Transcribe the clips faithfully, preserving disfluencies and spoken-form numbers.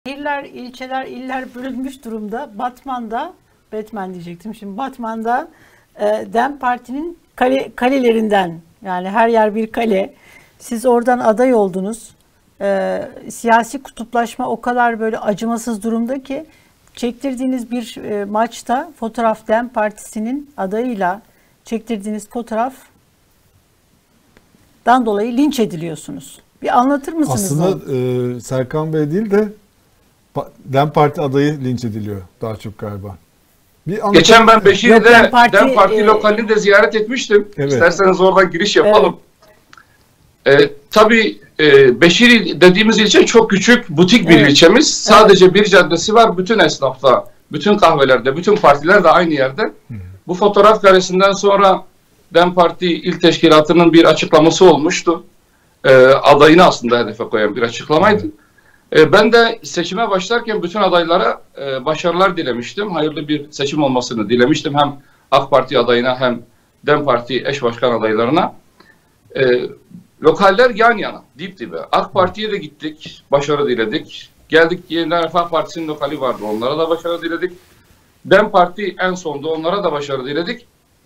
Şehirler, ilçeler, iller bölünmüş durumda. Batman'da, Batman diyecektim şimdi, Batman'da e, DEM Parti'nin kale, kalelerinden, yani her yer bir kale. Siz oradan aday oldunuz. E, siyasi kutuplaşma o kadar böyle acımasız durumda ki çektirdiğiniz bir e, maçta fotoğraf DEM Partisi'nin adayıyla çektirdiğiniz fotoğraftan dolayı linç ediliyorsunuz. Bir anlatır mısınız? Aslında e, Serkan Bey değil de DEM Parti adayı linç ediliyor daha çok galiba. Bir Geçen ben Beşik'te Yok, DEM Parti, DEM Parti e, lokalini de ziyaret etmiştim. Evet. İsterseniz oradan giriş yapalım. Evet. E, tabii e, Beşiri dediğimiz ilçe çok küçük, butik bir Evet. ilçemiz. Sadece evet. bir caddesi var. Bütün esnafta, bütün kahvelerde, bütün partiler de aynı yerde. Hı. Bu fotoğraf karesinden sonra DEM Parti İl Teşkilatı'nın bir açıklaması olmuştu. E, adayını aslında hedefe koyan bir açıklamaydı. Hı. Ben de seçime başlarken bütün adaylara başarılar dilemiştim. Hayırlı bir seçim olmasını dilemiştim. Hem AK Parti adayına hem DEM Parti eş başkan adaylarına. E, lokaller yan yana, dip dibe. AK Parti'ye de gittik, başarı diledik. Geldik, Yeniden Refah Partisi'nin lokali vardı, onlara da başarı diledik. DEM Parti en sonda, onlara da başarı diledik.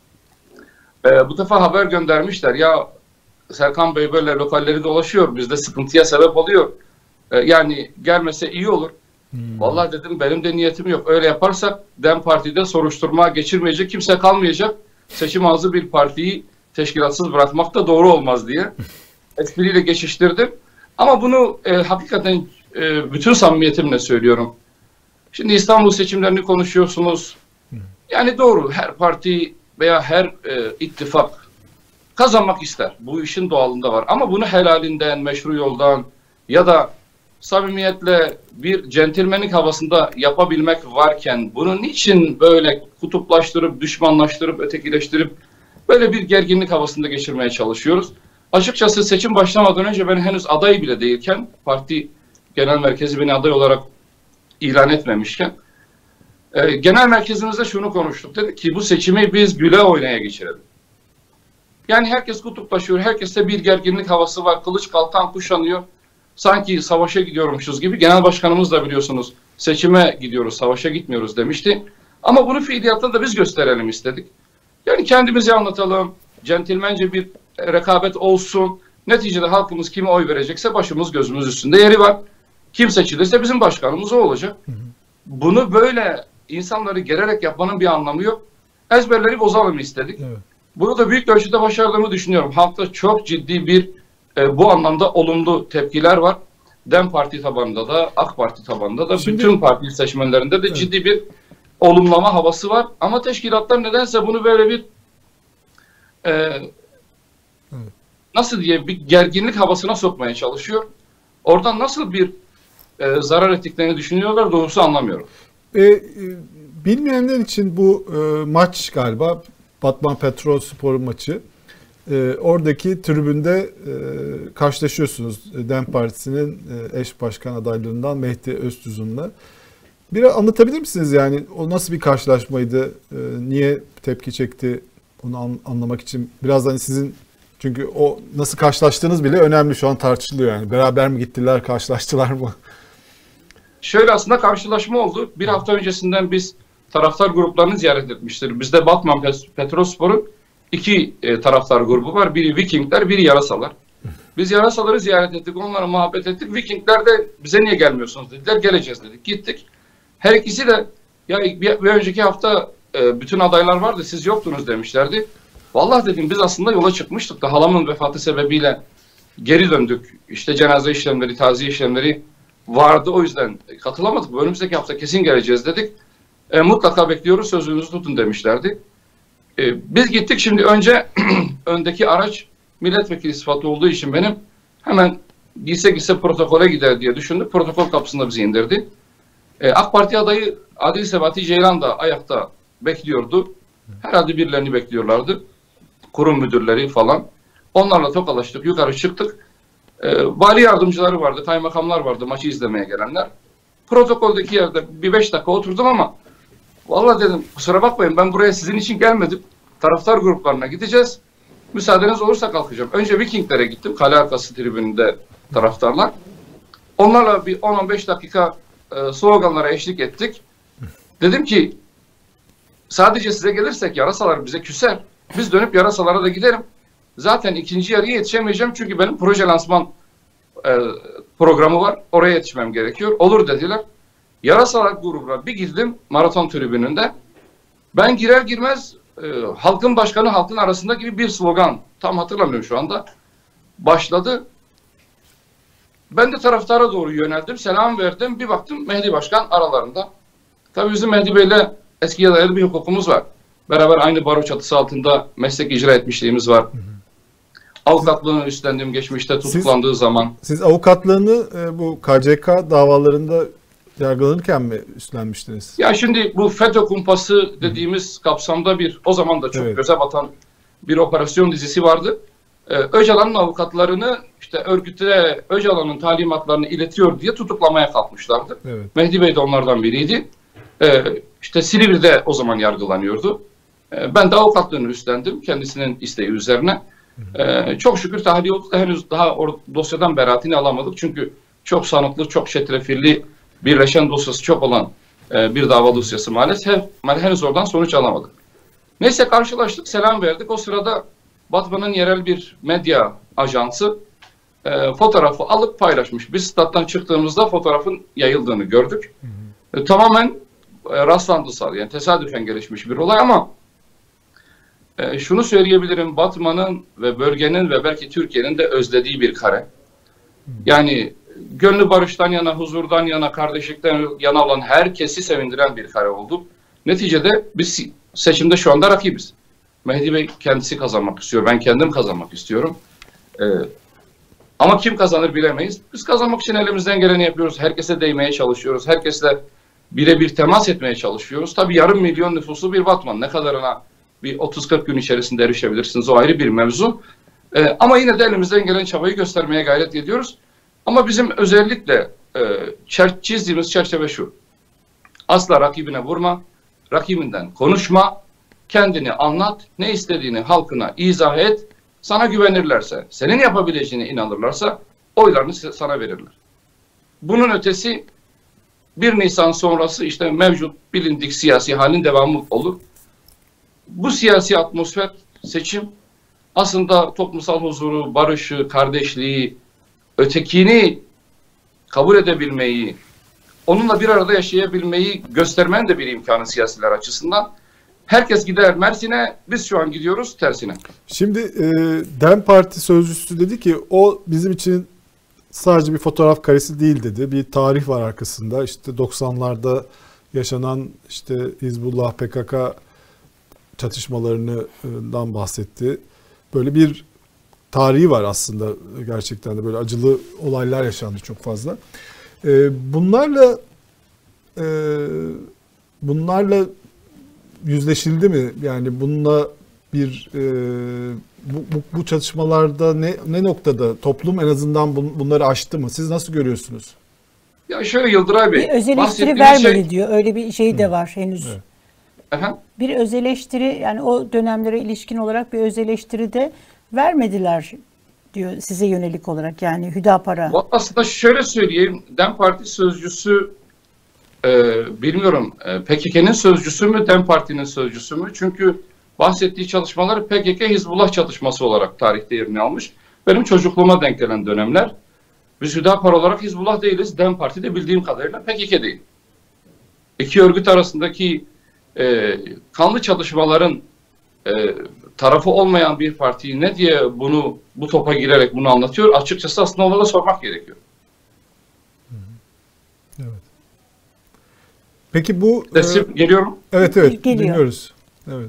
E, bu defa haber göndermişler. Ya Serkan Bey böyle lokalleri dolaşıyor, bizde sıkıntıya sebep oluyor. Yani gelmese iyi olur. Hmm. Vallahi dedim, benim de niyetim yok. Öyle yaparsak DEM Parti'de soruşturma geçirmeyecek kimse kalmayacak. Seçim ağzı bir partiyi teşkilatsız bırakmak da doğru olmaz diye espriyle geçiştirdim. Ama bunu e, hakikaten e, bütün samimiyetimle söylüyorum. Şimdi İstanbul seçimlerini konuşuyorsunuz. Hmm. Yani doğru, her parti veya her e, ittifak kazanmak ister. Bu işin doğalında var. Ama bunu helalinden, meşru yoldan ya da samimiyetle bir centilmenlik havasında yapabilmek varken bunu niçin böyle kutuplaştırıp, düşmanlaştırıp, ötekileştirip böyle bir gerginlik havasında geçirmeye çalışıyoruz? Açıkçası seçim başlamadan önce ben henüz aday bile değilken, parti genel merkezi beni aday olarak ilan etmemişken, e, genel merkezimizde şunu konuştuk. Dedik ki bu seçimi biz güle oynaya geçirelim. Yani herkes kutuplaşıyor, herkeste bir gerginlik havası var, kılıç kalkan kuşanıyor. Sanki savaşa gidiyormuşuz gibi. Genel başkanımız da biliyorsunuz seçime gidiyoruz, savaşa gitmiyoruz demişti. Ama bunu fiiliyatta da biz gösterelim istedik. Yani kendimizi anlatalım, centilmence bir rekabet olsun. Neticede halkımız kime oy verecekse başımız gözümüz üstünde yeri var. Kim seçilirse bizim başkanımız o olacak. Hı hı. Bunu böyle insanları gererek yapmanın bir anlamı yok. Ezberleri bozalım istedik. Evet. Bunu da büyük ölçüde başardığımı düşünüyorum. Halkta çok ciddi bir E, bu anlamda olumlu tepkiler var. DEM Parti tabanında da, AK Parti tabanında da, Şimdi, bütün parti seçmenlerinde de evet. ciddi bir olumlama havası var. Ama teşkilatlar nedense bunu böyle bir e, evet. nasıl diye bir gerginlik havasına sokmaya çalışıyor. Oradan nasıl bir e, zarar ettiklerini düşünüyorlar, doğrusu anlamıyorum. E, e, bilmeyenler için bu e, maç galiba Batman Petrolspor maçı. E, oradaki tribünde e, karşılaşıyorsunuz DEM Partisi'nin e, eş başkan adaylığından Mehdi Öztuzun'la. Biraz anlatabilir misiniz yani o nasıl bir karşılaşmaydı? E, niye tepki çekti? Onu an, anlamak için biraz hani sizin, çünkü o nasıl karşılaştığınız bile önemli, şu an tartışılıyor yani. Beraber mi gittiler, karşılaştılar mı? Şöyle aslında karşılaşma oldu. Bir hafta öncesinden biz taraftar gruplarını ziyaret etmiştir. Bizde Batman Petrolspor'un İki e, taraftar grubu var. Biri Vikingler, biri Yarasalar. Biz Yarasaları ziyaret ettik, onlara muhabbet ettik. Vikingler de bize niye gelmiyorsunuz dediler. Geleceğiz dedik. Gittik. Her ikisi de ya bir, bir önceki hafta e, bütün adaylar vardı, siz yoktunuz demişlerdi. Vallahi dedim, biz aslında yola çıkmıştık da halamın vefatı sebebiyle geri döndük. İşte cenaze işlemleri, taziye işlemleri vardı. O yüzden katılamadık. Önümüzdeki hafta kesin geleceğiz dedik. E, mutlaka bekliyoruz, sözünüzü tutun demişlerdi. Ee, biz gittik. Şimdi önce öndeki araç milletvekili sıfatı olduğu için benim hemen gitse gitse protokole gider diye düşündük. Protokol kapısında bizi indirdi. Ee, AK Parti adayı Adil Sebati Ceylan da ayakta bekliyordu. Herhalde birilerini bekliyorlardı. Kurum müdürleri falan. Onlarla tokalaştık. Yukarı çıktık. Ee, vali yardımcıları vardı. Kaymakamlar vardı. Maçı izlemeye gelenler. Protokoldeki yerde bir beş dakika oturdum ama vallahi dedim, kusura bakmayın, ben buraya sizin için gelmedim. Taraftar gruplarına gideceğiz. Müsaadeniz olursa kalkacağım. Önce Vikinglere gittim. Kale arkası tribününde taraftarlar. Onlarla bir on on beş dakika e, sloganlara eşlik ettik. Dedim ki sadece size gelirsek yarasalar bize küser. Biz dönüp yarasalara da giderim. Zaten ikinci yarıya yetişemeyeceğim çünkü benim proje lansman e, programı var. Oraya yetişmem gerekiyor. Olur dediler. Yarasalar grubuna bir girdim maraton tribününde. Ben girer girmez e, halkın başkanı halkın arasında gibi bir slogan, tam hatırlamıyorum şu anda, başladı. Ben de taraftara doğru yöneldim. Selam verdim. Bir baktım Mehdi Başkan aralarında. Tabii bizim Mehdi Bey'le eskiye dayalı bir hukukumuz var. Beraber aynı baro çatısı altında meslek icra etmişliğimiz var. Hı hı. Avukatlığını üstlendiğim geçmişte tutuklandığı siz, zaman. Siz avukatlığını e, bu K C K davalarında yargılanırken mi üstlenmiştiniz? Ya şimdi bu FETÖ kumpası dediğimiz hı. kapsamda bir, o zaman da çok evet. göze batan bir operasyon dizisi vardı. Ee, Öcalan'ın avukatlarını işte örgüte Öcalan'ın talimatlarını iletiyor diye tutuklamaya kalkmışlardı. Evet. Mehdi Bey de onlardan biriydi. Ee, işte Silivri'de o zaman yargılanıyordu. Ee, ben de avukatlığını üstlendim kendisinin isteği üzerine. Ee, çok şükür tahliye oldu da henüz daha o dosyadan beraatini alamadık. Çünkü çok sanıklı, çok çetrefilli, birleşen dosyası çok olan e, bir dava dosyası maalesef. Henüz oradan sonuç alamadık. Neyse karşılaştık, selam verdik. O sırada Batman'ın yerel bir medya ajansı e, fotoğrafı alıp paylaşmış. Biz stat'tan çıktığımızda fotoğrafın yayıldığını gördük. Hı hı. E, tamamen e, rastlantısal, yani tesadüfen gelişmiş bir olay ama e, şunu söyleyebilirim, Batman'ın ve bölgenin ve belki Türkiye'nin de özlediği bir kare. Hı. Yani gönlü barıştan yana, huzurdan yana, kardeşlikten yana olan herkesi sevindiren bir kare oldu. Neticede biz seçimde şu anda rakibiz. Mehdi Bey kendisi kazanmak istiyor. Ben kendim kazanmak istiyorum. Ee, ama kim kazanır bilemeyiz. Biz kazanmak için elimizden geleni yapıyoruz. Herkese değmeye çalışıyoruz. Herkesle birebir temas etmeye çalışıyoruz. Tabii yarım milyon nüfuslu bir Batman. Ne kadarına bir otuz kırk gün içerisinde erişebilirsiniz. O ayrı bir mevzu. Ee, ama yine de elimizden gelen çabayı göstermeye gayret ediyoruz. Ama bizim özellikle e, çizdiğimiz çerçeve şu. Asla rakibine vurma, rakibinden konuşma, kendini anlat, ne istediğini halkına izah et, sana güvenirlerse, senin yapabileceğine inanırlarsa oylarını sana verirler. Bunun ötesi bir Nisan sonrası işte mevcut bilindik siyasi halin devamı olur. Bu siyasi atmosfer, seçim aslında toplumsal huzuru, barışı, kardeşliği, ötekini kabul edebilmeyi, onunla bir arada yaşayabilmeyi göstermenin de bir imkanı siyasiler açısından. Herkes gider Mersin'e, biz şu an gidiyoruz tersine. Şimdi e, DEM Parti sözcüsü dedi ki o bizim için sadece bir fotoğraf karesi değil dedi. Bir tarih var arkasında. İşte doksanlarda yaşanan işte Hizbullah P K K çatışmalarından bahsetti. Böyle bir tarihi var aslında, gerçekten de böyle acılı olaylar yaşandı çok fazla. E, bunlarla e, bunlarla yüzleşildi mi? Yani bununla bir e, bu, bu, bu çatışmalarda ne ne noktada toplum en azından bun, bunları aştı mı? Siz nasıl görüyorsunuz? Ya şöyle Yıldıray Bey, bir öz eleştiri vermedi şey... diyor. Öyle bir şey de var henüz. Evet. Efendim? Bir öz eleştiri, yani o dönemlere ilişkin olarak bir öz eleştiri de vermediler diyor size yönelik olarak, yani Hüdapar'a. Aslında şöyle söyleyeyim, DEM Parti sözcüsü e, bilmiyorum e, P K K'nin sözcüsü mü, DEM Parti'nin sözcüsü mü? Çünkü bahsettiği çalışmaları P K K Hizbullah çatışması olarak tarihte yerini almış. Benim çocukluğuma denk gelen dönemler. Biz Hüdapar olarak Hizbullah değiliz. DEM Parti de bildiğim kadarıyla P K K değil. İki örgüt arasındaki e, kanlı çatışmaların e, tarafı olmayan bir parti ne diye bunu bu topa girerek bunu anlatıyor? Açıkçası aslında onlara sormak gerekiyor. Evet. Peki bu... Sesim e, geliyor mu? Evet evet Geliyor. dinliyoruz. Evet.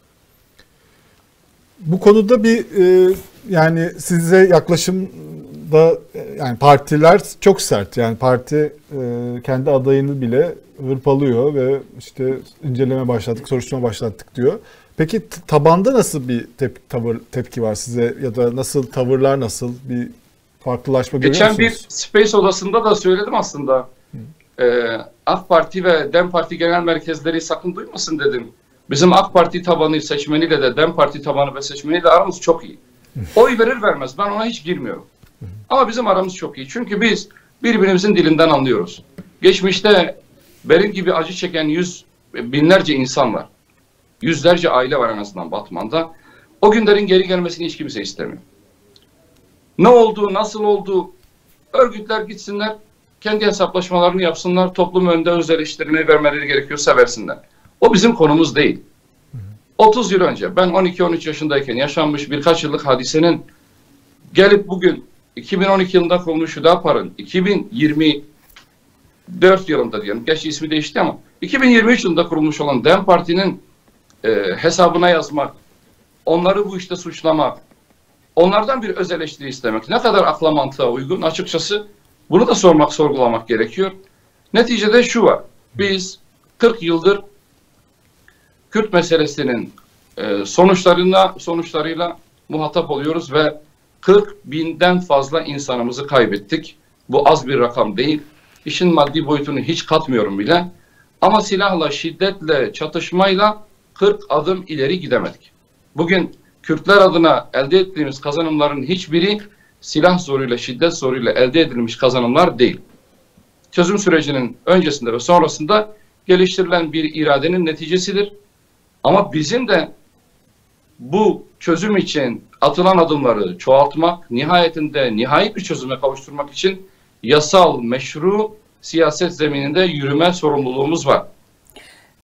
Bu konuda bir e, yani size yaklaşımda yani partiler çok sert. Yani parti e, kendi adayını bile hırpalıyor ve işte inceleme başlattık, soruşturma başlattık diyor. Peki tabanda nasıl bir tep tavır, tepki var size ya da nasıl tavırlar, nasıl bir farklılaşma görüyor musunuz? Geçen bir Space odasında da söyledim aslında. Ee, AK Parti ve DEM Parti genel merkezleri sakın duymasın dedim. Bizim AK Parti tabanı seçmeniyle de DEM Parti tabanı ve seçmeniyle aramız çok iyi. Oy verir vermez ben ona hiç girmiyorum. Ama bizim aramız çok iyi. Çünkü biz birbirimizin dilinden anlıyoruz. Geçmişte benim gibi acı çeken yüz binlerce insan var. Yüzlerce aile var en azından Batman'da. O günlerin geri gelmesini hiç kimse istemiyor. Ne oldu, nasıl oldu? Örgütler gitsinler, kendi hesaplaşmalarını yapsınlar, toplum önünde öz eleştirini vermeleri gerekiyorsa versinler. O bizim konumuz değil. otuz yıl önce ben on iki on üç yaşındayken yaşanmış birkaç yıllık hadisenin gelip bugün iki bin on iki yılında kurulmuş Hüdapar'ın iki bin yirmi dört yılında diyelim, gerçi ismi değişti ama iki bin yirmi üç yılında kurulmuş olan DEM Parti'nin e, hesabına yazmak, onları bu işte suçlamak, onlardan bir öz eleştiri istemek ne kadar akla mantığa uygun, açıkçası bunu da sormak, sorgulamak gerekiyor. Neticede şu var, biz kırk yıldır Kürt meselesinin e, sonuçlarına sonuçlarıyla muhatap oluyoruz ve kırk binden fazla insanımızı kaybettik. Bu az bir rakam değil. İşin maddi boyutunu hiç katmıyorum bile. Ama silahla, şiddetle, çatışmayla kırk adım ileri gidemedik. Bugün Kürtler adına elde ettiğimiz kazanımların hiçbiri silah zoruyla, şiddet zoruyla elde edilmiş kazanımlar değil. Çözüm sürecinin öncesinde ve sonrasında geliştirilen bir iradenin neticesidir. Ama bizim de bu çözüm için atılan adımları çoğaltmak, nihayetinde nihai bir çözüme kavuşturmak için yasal, meşru siyaset zemininde yürüme sorumluluğumuz var.